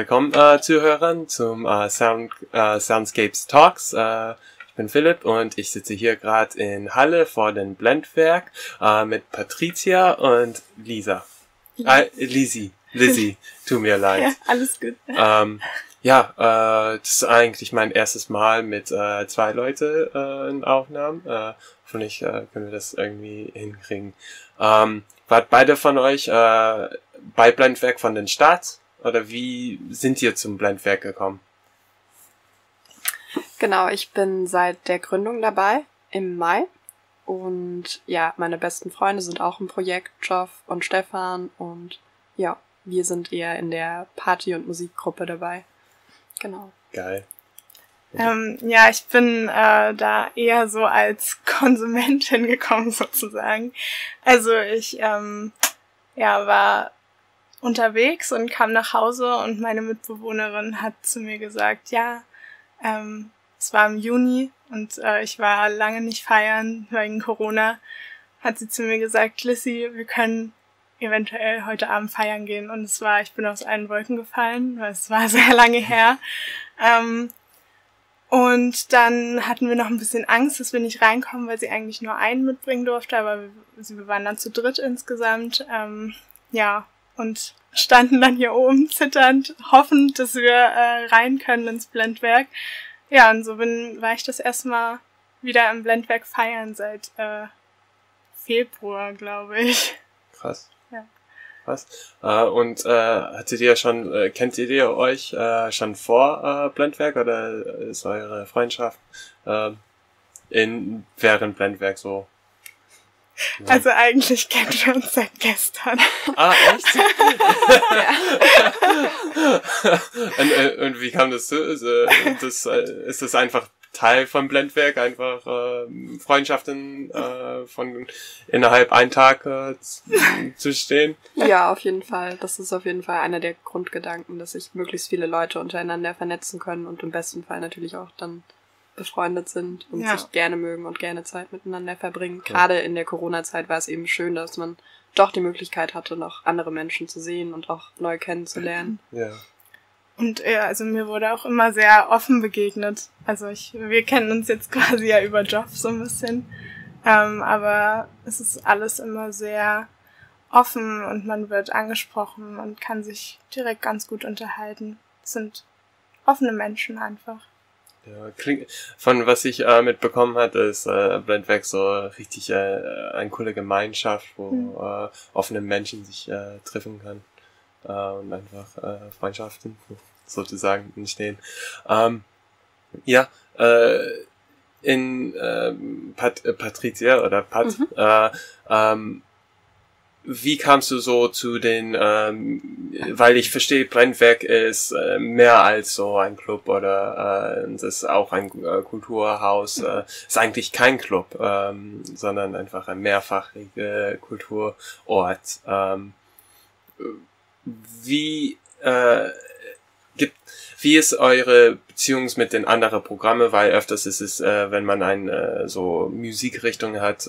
willkommen Zuhörern zum Soundscapes Talks. Ich bin Philipp und ich sitze hier gerade in Halle vor dem Blendwerk mit Patricia und Lisa. Lizzie, tut mir leid. Ja, alles gut. Das ist eigentlich mein erstes Mal mit 2 Leute in Aufnahmen. Hoffentlich können wir das irgendwie hinkriegen. Wart beide von euch bei Blendwerk von den Start? Oder wie sind ihr zum Blendwerk gekommen? Genau, ich bin seit der Gründung dabei, im Mai. Und ja, meine besten Freunde sind auch im Projekt, Joff und Stefan. Und ja, wir sind eher in der Party- und Musikgruppe dabei. Genau. Geil. Ja, ich bin da eher so als Konsumentin gekommen sozusagen. Also ich war unterwegs und kam nach Hause und meine Mitbewohnerin hat zu mir gesagt, es war im Juni und ich war lange nicht feiern wegen Corona, hat sie zu mir gesagt, Lissy, wir können eventuell heute Abend feiern gehen. Und ich bin aus allen Wolken gefallen, weil es war sehr lange her. Und dann hatten wir noch ein bisschen Angst, dass wir nicht reinkommen, weil sie eigentlich nur einen mitbringen durfte, aber wir waren dann zu dritt insgesamt. Und standen dann hier oben zitternd, hoffend, dass wir rein können ins Blendwerk. Ja, und so war ich das erste Mal wieder im Blendwerk feiern seit Februar, glaube ich. Krass. Ja. Krass. Und kennt ihr euch schon vor Blendwerk oder ist eure Freundschaft während Blendwerk so? Ja. Also eigentlich kennen wir uns seit gestern. Ah, echt? Und wie kam das zu? Ist das einfach Teil vom Blendwerk, einfach Freundschaften von innerhalb einen Tag zu stehen? Ja, auf jeden Fall. Das ist auf jeden Fall einer der Grundgedanken, dass sich möglichst viele Leute untereinander vernetzen können und im besten Fall natürlich auch dann befreundet sind und sich gerne mögen und gerne Zeit miteinander verbringen. Ja. Gerade in der Corona-Zeit war es eben schön, dass man doch die Möglichkeit hatte, noch andere Menschen zu sehen und auch neu kennenzulernen. Ja. Und also mir wurde auch immer sehr offen begegnet. Also wir kennen uns jetzt quasi ja über Job so ein bisschen. Aber es ist alles immer sehr offen und man wird angesprochen und kann sich direkt ganz gut unterhalten. Es sind offene Menschen einfach. Ja, von was ich mitbekommen hat, ist Blendwerk so richtig eine coole Gemeinschaft, wo offene Menschen sich treffen kann und einfach Freundschaften sozusagen entstehen. Patricia oder Pat, wie kamst du so zu den, weil ich verstehe, Blendwerk ist mehr als so ein Club oder es ist auch ein Kulturhaus, ist eigentlich kein Club, sondern einfach ein mehrfachiger Kulturort. Wie ist eure Beziehung mit den anderen Programmen, weil öfters ist es, wenn man eine so Musikrichtung hat,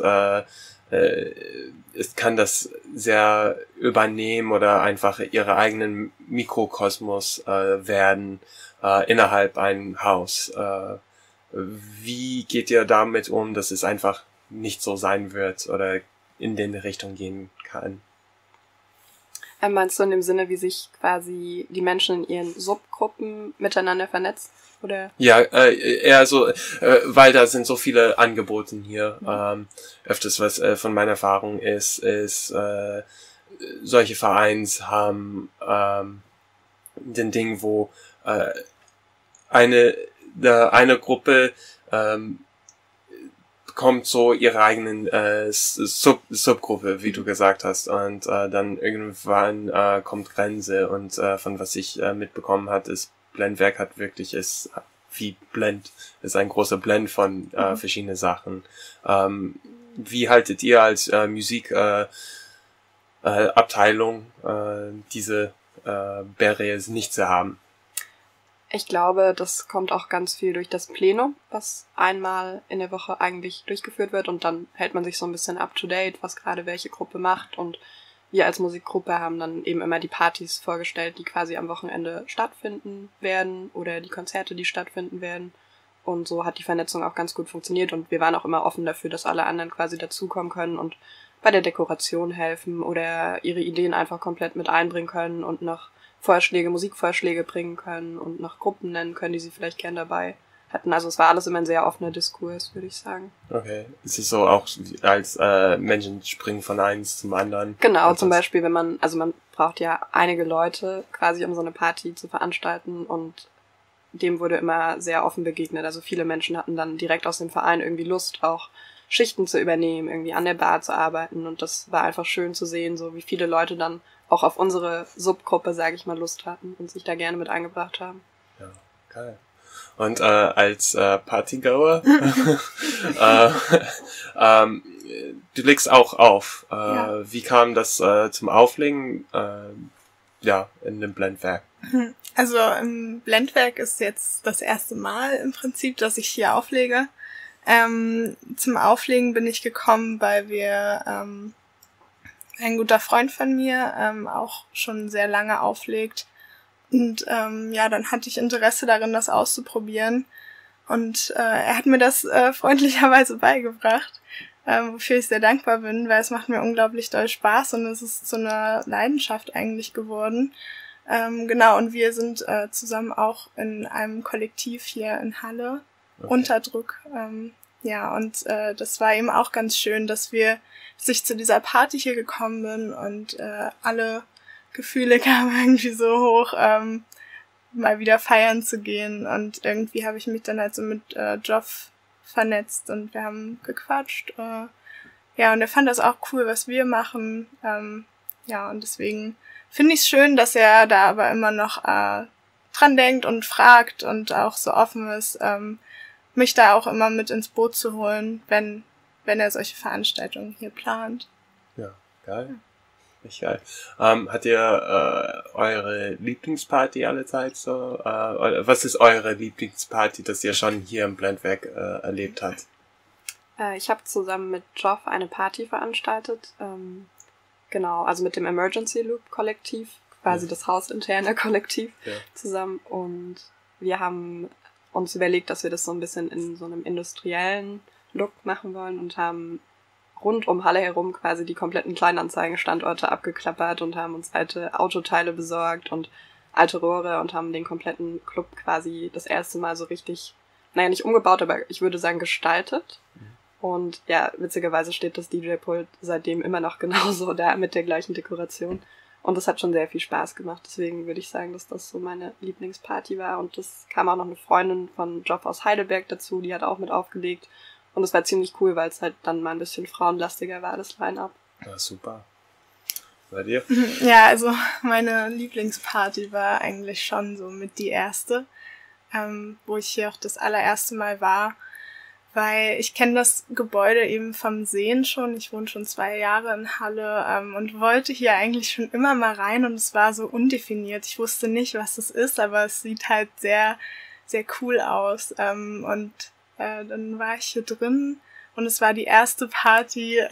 es kann das sehr übernehmen oder einfach ihre eigenen Mikrokosmos werden innerhalb ein Haus. Wie geht ihr damit um, dass es einfach nicht so sein wird oder in den Richtung gehen kann? Meinst du in dem Sinne, wie sich quasi die Menschen in ihren Subgruppen miteinander vernetzen? Oder? Ja, eher so, weil da sind so viele Angebote hier. Öfters, was von meiner Erfahrung ist, solche Vereins haben den Ding, wo eine Gruppe bekommt so ihre eigenen Subgruppe, wie du gesagt hast, und dann irgendwann kommt Grenze und von was ich mitbekommen hat, ist Blendwerk hat wirklich ist wie Blend, ist ein großer Blend von verschiedene Sachen. Wie haltet ihr als Musikabteilung diese Barriers nicht zu haben? Ich glaube, das kommt auch ganz viel durch das Plenum, was einmal in der Woche eigentlich durchgeführt wird und dann hält man sich so ein bisschen up to date, was gerade welche Gruppe macht und wir als Musikgruppe haben dann eben immer die Partys vorgestellt, die quasi am Wochenende stattfinden werden oder die Konzerte, die stattfinden werden. Und so hat die Vernetzung auch ganz gut funktioniert und wir waren auch immer offen dafür, dass alle anderen quasi dazukommen können und bei der Dekoration helfen oder ihre Ideen einfach komplett mit einbringen können und noch Musikvorschläge bringen können und noch Gruppen nennen können, die sie vielleicht gern dabei hatten. Also es war alles immer ein sehr offener Diskurs, würde ich sagen. Okay. Es ist so auch als Menschen springen von eins zum anderen. Genau, zum Beispiel, wenn man braucht ja einige Leute quasi, um so eine Party zu veranstalten und dem wurde immer sehr offen begegnet. Also viele Menschen hatten dann direkt aus dem Verein irgendwie Lust, auch Schichten zu übernehmen, irgendwie an der Bar zu arbeiten und das war einfach schön zu sehen, so wie viele Leute dann auch auf unsere Subgruppe, sage ich mal, Lust hatten und sich da gerne mit eingebracht haben. Ja, geil. Und als Partygoer, du legst auch auf. Wie kam das zum Auflegen in dem Blendwerk? Also im Blendwerk ist jetzt das erste Mal im Prinzip, dass ich hier auflege. Zum Auflegen bin ich gekommen, weil wir ein guter Freund von mir auch schon sehr lange auflegt. Und dann hatte ich Interesse darin, das auszuprobieren. Und er hat mir das freundlicherweise beigebracht, wofür ich sehr dankbar bin, weil es macht mir unglaublich doll Spaß und es ist zu einer Leidenschaft eigentlich geworden. Und wir sind zusammen auch in einem Kollektiv hier in Halle, okay. Unterdruck. Das war eben auch ganz schön, dass ich zu dieser Party hier gekommen bin und alle Gefühle kamen irgendwie so hoch, mal wieder feiern zu gehen. Und irgendwie habe ich mich dann halt so mit Joff vernetzt und wir haben gequatscht. Und er fand das auch cool, was wir machen. Und deswegen finde ich es schön, dass er da aber immer noch dran denkt und fragt und auch so offen ist, mich da auch immer mit ins Boot zu holen, wenn er solche Veranstaltungen hier plant. Ja, geil. Echt geil. Habt ihr eure Lieblingsparty allezeit so? Was ist eure Lieblingsparty, das ihr schon hier im Blendwerk erlebt habt? Ich habe zusammen mit Joff eine Party veranstaltet. Also mit dem Emergency Loop Kollektiv, quasi das hausinterne Kollektiv zusammen. Und wir haben uns überlegt, dass wir das so ein bisschen in so einem industriellen Look machen wollen und haben rund um Halle herum quasi die kompletten Kleinanzeigenstandorte abgeklappert und haben uns alte Autoteile besorgt und alte Rohre und haben den kompletten Club quasi das erste Mal so richtig, nicht umgebaut, aber ich würde sagen gestaltet. Und ja, witzigerweise steht das DJ-Pult seitdem immer noch genauso da mit der gleichen Dekoration. Und das hat schon sehr viel Spaß gemacht. Deswegen würde ich sagen, dass das so meine Lieblingsparty war. Und das kam auch noch eine Freundin von Joff aus Heidelberg dazu, die hat auch mit aufgelegt. Und es war ziemlich cool, weil es halt dann mal ein bisschen frauenlastiger war, das Line-Up. Ja, super. Bei dir? Ja, also meine Lieblingsparty war eigentlich schon so mit die erste, wo ich hier auch das allererste Mal war. Weil ich kenne das Gebäude eben vom Sehen schon. Ich wohne schon 2 Jahre in Halle und wollte hier eigentlich schon immer mal rein und es war so undefiniert. Ich wusste nicht, was es ist, aber es sieht halt sehr, sehr cool aus. Dann war ich hier drin und es war die erste Party,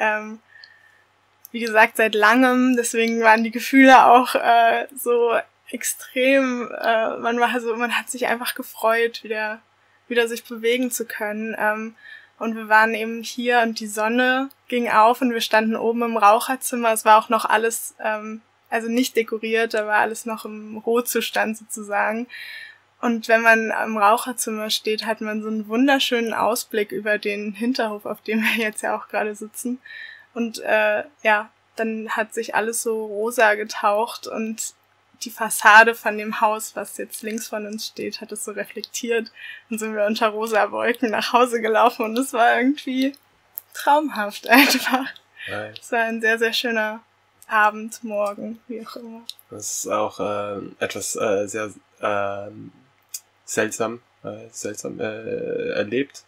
wie gesagt, seit langem. Deswegen waren die Gefühle auch so extrem. Man hat sich einfach gefreut, wieder sich bewegen zu können. Und wir waren eben hier und die Sonne ging auf und wir standen oben im Raucherzimmer. Es war auch noch alles, nicht dekoriert, da war alles noch im Rohzustand sozusagen. Und wenn man im Raucherzimmer steht, hat man so einen wunderschönen Ausblick über den Hinterhof, auf dem wir jetzt ja auch gerade sitzen. Und dann hat sich alles so rosa getaucht und die Fassade von dem Haus, was jetzt links von uns steht, hat es so reflektiert. Und sind wir unter rosa Wolken nach Hause gelaufen und es war irgendwie traumhaft einfach. Nein. Es war ein sehr, sehr schöner Abend, Morgen, wie auch immer. Das ist auch etwas sehr seltsam erlebt.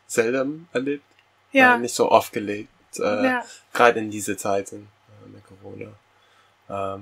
Ja. Nicht so oft gelebt. Gerade in diese Zeiten mit Corona.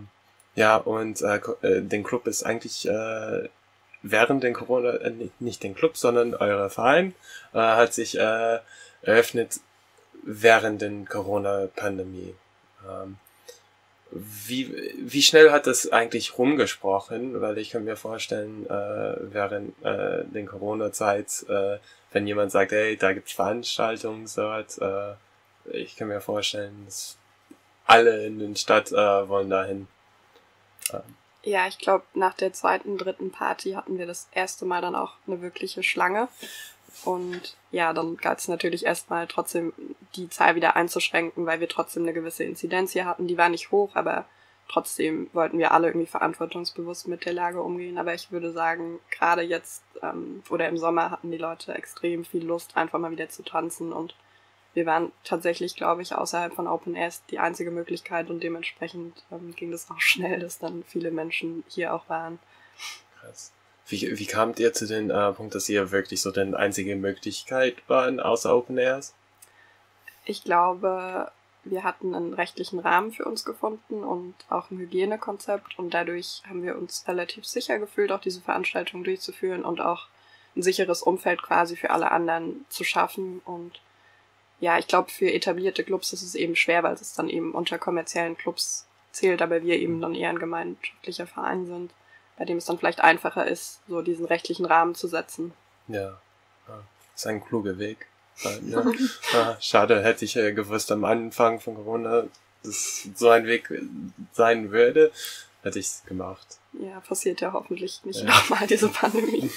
Den Club ist eigentlich während den Corona, nicht den Club, sondern euer Verein hat sich eröffnet während den Corona-Pandemie. wie schnell hat das eigentlich rumgesprochen? Weil ich kann mir vorstellen, während der Corona-Zeit, wenn jemand sagt, hey, da gibt's Veranstaltungen dort, ich kann mir vorstellen, dass alle in der Stadt wollen dahin. Ja, ich glaube, nach der zweiten, dritten Party hatten wir das erste Mal dann auch eine wirkliche Schlange. Und ja, dann galt es natürlich erstmal trotzdem die Zahl wieder einzuschränken, weil wir trotzdem eine gewisse Inzidenz hier hatten. Die war nicht hoch, aber trotzdem wollten wir alle irgendwie verantwortungsbewusst mit der Lage umgehen. Aber ich würde sagen, gerade jetzt oder im Sommer hatten die Leute extrem viel Lust, einfach mal wieder zu tanzen. Und wir waren tatsächlich, glaube ich, außerhalb von Open Airs die einzige Möglichkeit und dementsprechend ging das auch schnell, dass dann viele Menschen hier auch waren. Krass. Wie kamt ihr zu dem Punkt, dass ihr wirklich so die einzige Möglichkeit waren, außer Open Airs? Ich glaube, wir hatten einen rechtlichen Rahmen für uns gefunden und auch ein Hygienekonzept und dadurch haben wir uns relativ sicher gefühlt, auch diese Veranstaltung durchzuführen und auch ein sicheres Umfeld quasi für alle anderen zu schaffen. Und ja, ich glaube, für etablierte Clubs ist es eben schwer, weil es dann eben unter kommerziellen Clubs zählt, aber wir eben dann eher ein gemeinschaftlicher Verein sind, bei dem es dann vielleicht einfacher ist, so diesen rechtlichen Rahmen zu setzen. Ja, das ist ein kluger Weg. Ja. Schade, hätte ich gewusst am Anfang von Corona, dass so ein Weg sein würde, hätte ich es gemacht. Ja, passiert ja hoffentlich nicht nochmal, diese Pandemie.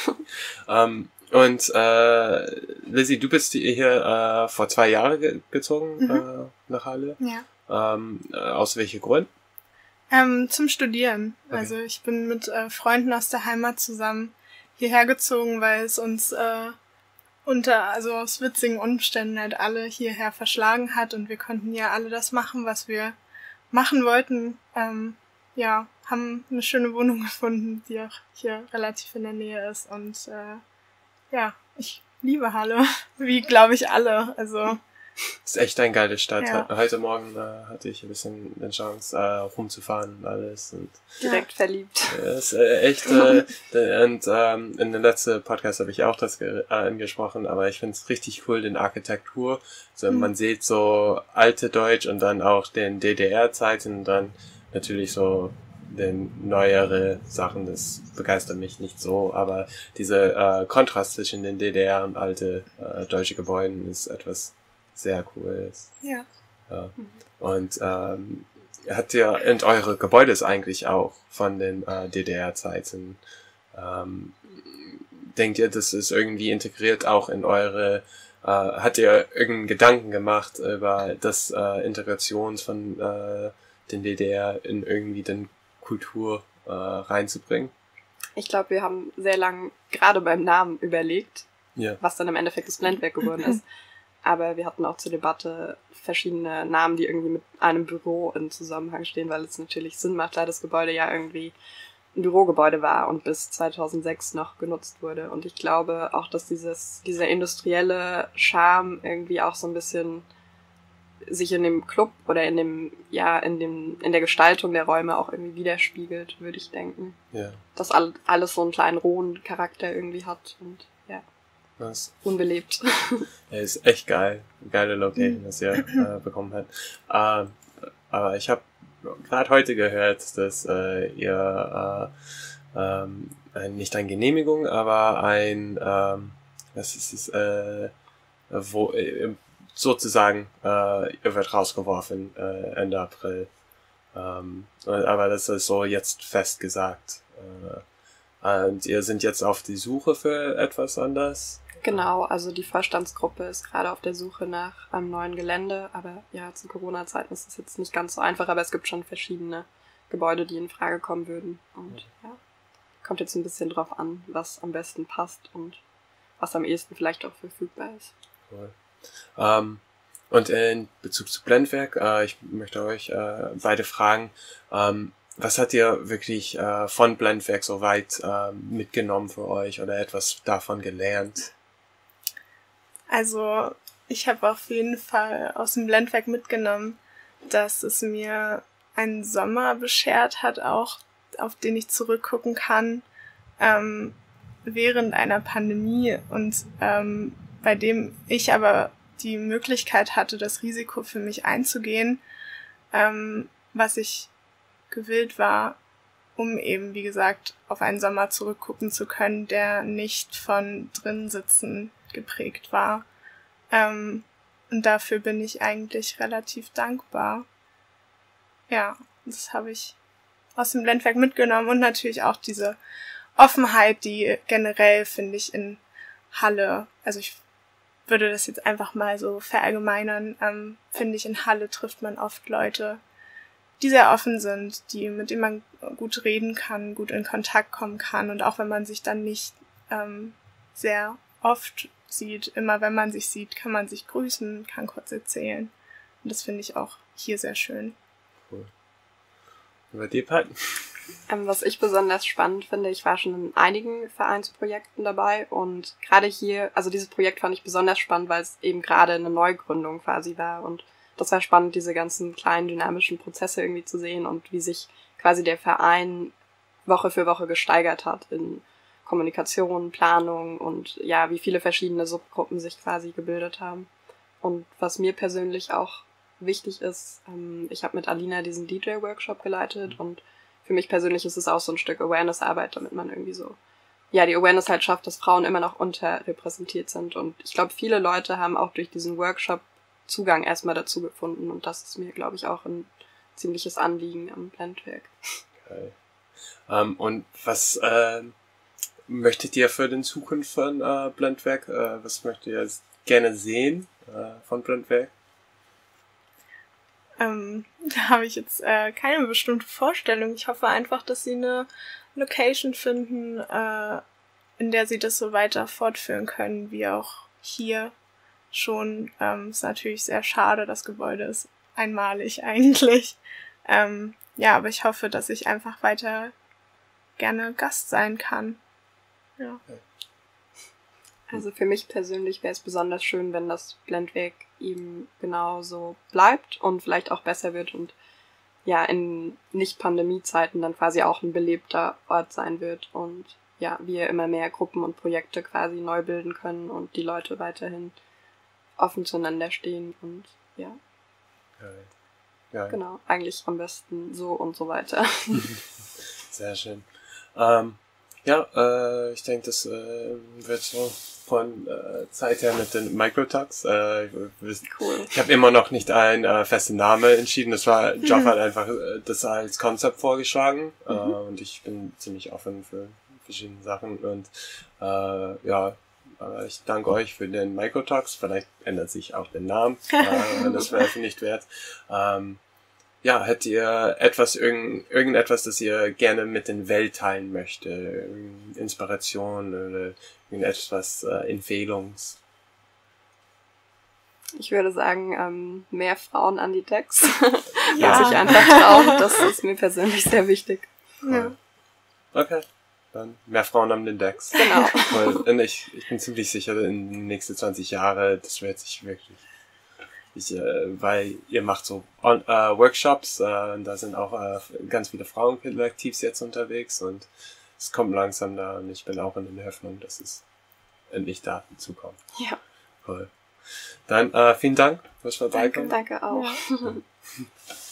Und Lizzie, du bist hier vor 2 Jahren gezogen nach Halle. Ja. Aus welchem Grund? Zum Studieren. Okay. Also ich bin mit Freunden aus der Heimat zusammen hierher gezogen, weil es uns aus witzigen Umständen halt alle hierher verschlagen hat und wir konnten ja alle das machen, was wir machen wollten. Haben eine schöne Wohnung gefunden, die auch hier relativ in der Nähe ist und ich liebe Halle, wie glaube ich alle, also. Ist echt eine geile Stadt. Ja. Heute Morgen hatte ich ein bisschen die Chance, rumzufahren und alles. Und direkt verliebt. Ist echt, und in dem letzten Podcast habe ich auch das angesprochen, aber ich finde es richtig cool, den Architektur. So, man sieht so alte Deutsch und dann auch den DDR-Zeiten und dann natürlich so den neuere Sachen, das begeistert mich nicht so, aber dieser Kontrast zwischen den DDR und alte deutsche Gebäuden ist etwas sehr cool ist. Ja. Und habt ihr, und eure Gebäude ist eigentlich auch von den DDR-Zeiten. Denkt ihr, das ist irgendwie integriert auch in eure, habt ihr irgendeinen Gedanken gemacht über das Integration von den DDR in irgendwie den Kultur reinzubringen? Ich glaube, wir haben sehr lang gerade beim Namen überlegt, was dann im Endeffekt das Blendwerk geworden ist. Aber wir hatten auch zur Debatte verschiedene Namen, die irgendwie mit einem Büro in Zusammenhang stehen, weil es natürlich Sinn macht, da das Gebäude ja irgendwie ein Bürogebäude war und bis 2006 noch genutzt wurde. Und ich glaube auch, dass dieser industrielle Charme irgendwie auch so ein bisschen sich in dem Club oder in der Gestaltung der Räume auch irgendwie widerspiegelt, würde ich denken. Ja. Dass alles so einen kleinen rohen Charakter irgendwie hat und was? Unbelebt. Ja, ist echt geil. Geile Location, das ihr bekommen habt. Aber ich habe gerade heute gehört, dass ihr nicht eine Genehmigung, aber sozusagen, ihr wird rausgeworfen Ende April. Aber das ist so jetzt fest gesagt. Und ihr seid jetzt auf die Suche für etwas anderes? Genau, also die Vorstandsgruppe ist gerade auf der Suche nach einem neuen Gelände, aber ja, zu Corona-Zeiten ist es jetzt nicht ganz so einfach, aber es gibt schon verschiedene Gebäude, die in Frage kommen würden. Und kommt jetzt ein bisschen drauf an, was am besten passt und was am ehesten vielleicht auch verfügbar ist. Cool. Und in Bezug zu Blendwerk, ich möchte euch beide fragen, was hat ihr wirklich von Blendwerk so weit mitgenommen für euch oder etwas davon gelernt? Also ich habe auf jeden Fall aus dem Blendwerk mitgenommen, dass es mir einen Sommer beschert hat, auch auf den ich zurückgucken kann, während einer Pandemie und bei dem ich aber die Möglichkeit hatte, das Risiko für mich einzugehen, was ich gewillt war, um eben, wie gesagt, auf einen Sommer zurückgucken zu können, der nicht von Drinsitzen geprägt war. Und dafür bin ich eigentlich relativ dankbar. Ja, das habe ich aus dem Blendwerk mitgenommen und natürlich auch diese Offenheit, die generell, finde ich, in Halle, also ich würde das jetzt einfach mal so verallgemeinern, finde ich, in Halle trifft man oft Leute, die sehr offen sind, mit denen man gut reden kann, gut in Kontakt kommen kann und auch wenn man sich dann nicht sehr oft sieht, immer wenn man sich sieht, kann man sich grüßen, kann kurz erzählen und das finde ich auch hier sehr schön. Cool. Und bei dir, Pat? Was ich besonders spannend finde, ich war schon in einigen Vereinsprojekten dabei und gerade hier, also dieses Projekt fand ich besonders spannend, weil es eben gerade eine Neugründung quasi war und das war spannend, diese ganzen kleinen dynamischen Prozesse irgendwie zu sehen und wie sich quasi der Verein Woche für Woche gesteigert hat in Kommunikation, Planung und ja, wie viele verschiedene Subgruppen sich quasi gebildet haben. Und was mir persönlich auch wichtig ist, ich habe mit Alina diesen DJ-Workshop geleitet und für mich persönlich ist es auch so ein Stück Awareness-Arbeit, damit man irgendwie so, ja, die Awareness halt schafft, dass Frauen immer noch unterrepräsentiert sind. Und ich glaube, viele Leute haben auch durch diesen Workshop Zugang erstmal dazu gefunden. Und das ist mir, glaube ich, auch ein ziemliches Anliegen am Blendwerk. Okay. Und was möchtet ihr für den Zukunft von Blendwerk? Was möchtet ihr gerne sehen von Blendwerk? Da habe ich jetzt keine bestimmte Vorstellung. Ich hoffe einfach, dass sie eine Location finden, in der sie das so weiter fortführen können, wie auch hier schon. Ist natürlich sehr schade, das Gebäude ist einmalig eigentlich. Ja, aber ich hoffe, dass ich einfach weiter gerne Gast sein kann. Ja. Also für mich persönlich wäre es besonders schön, wenn das Blendwerk eben genauso bleibt und vielleicht auch besser wird und ja in Nicht-Pandemie-Zeiten dann quasi auch ein belebter Ort sein wird und ja, wir immer mehr Gruppen und Projekte quasi neu bilden können und die Leute weiterhin offen zueinander stehen und ja. Ja. Genau, eigentlich am besten so und so weiter. Sehr schön. Ich denke, das wird so von Zeit her mit den Microtalks. Cool. Ich habe immer noch nicht einen festen Namen entschieden. Das war, Joff hat einfach das als Konzept vorgeschlagen und ich bin ziemlich offen für verschiedene Sachen und ich danke euch für den Microtalks. Vielleicht ändert sich auch der Name, wenn das veröffentlicht wird. Hättet ihr irgendetwas, das ihr gerne mit den Welt teilen möchte? Inspiration oder irgendetwas, Empfehlungs? Ich würde sagen, mehr Frauen an die Decks. Ja. Sich einfach trauen, das ist mir persönlich sehr wichtig. Cool. Ja. Okay, dann mehr Frauen an den Decks. Genau. Und ich bin ziemlich sicher, in den nächsten 20 Jahren, das wird sich wirklich... weil ihr macht so Workshops, da sind auch ganz viele Frauenkollektivs jetzt unterwegs und es kommt langsam da und ich bin auch in der Hoffnung, dass es endlich dazu kommt. Ja. Cool. Dann vielen Dank, dass du dabei Danke auch. Ja.